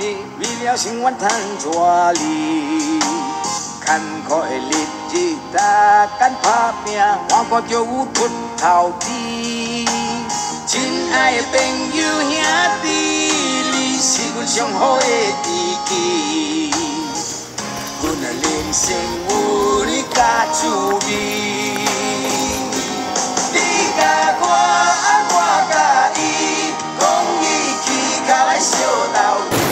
年，为了生活赚纸哩。艰苦的日子，大干打拼，换过就有出头天。亲爱的朋友兄弟，你是阮上好的知己。阮的人生有你甲滋味。你甲我，我甲伊，讲义气，脚来相斗阵。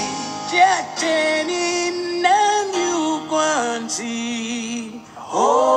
这你难有关系。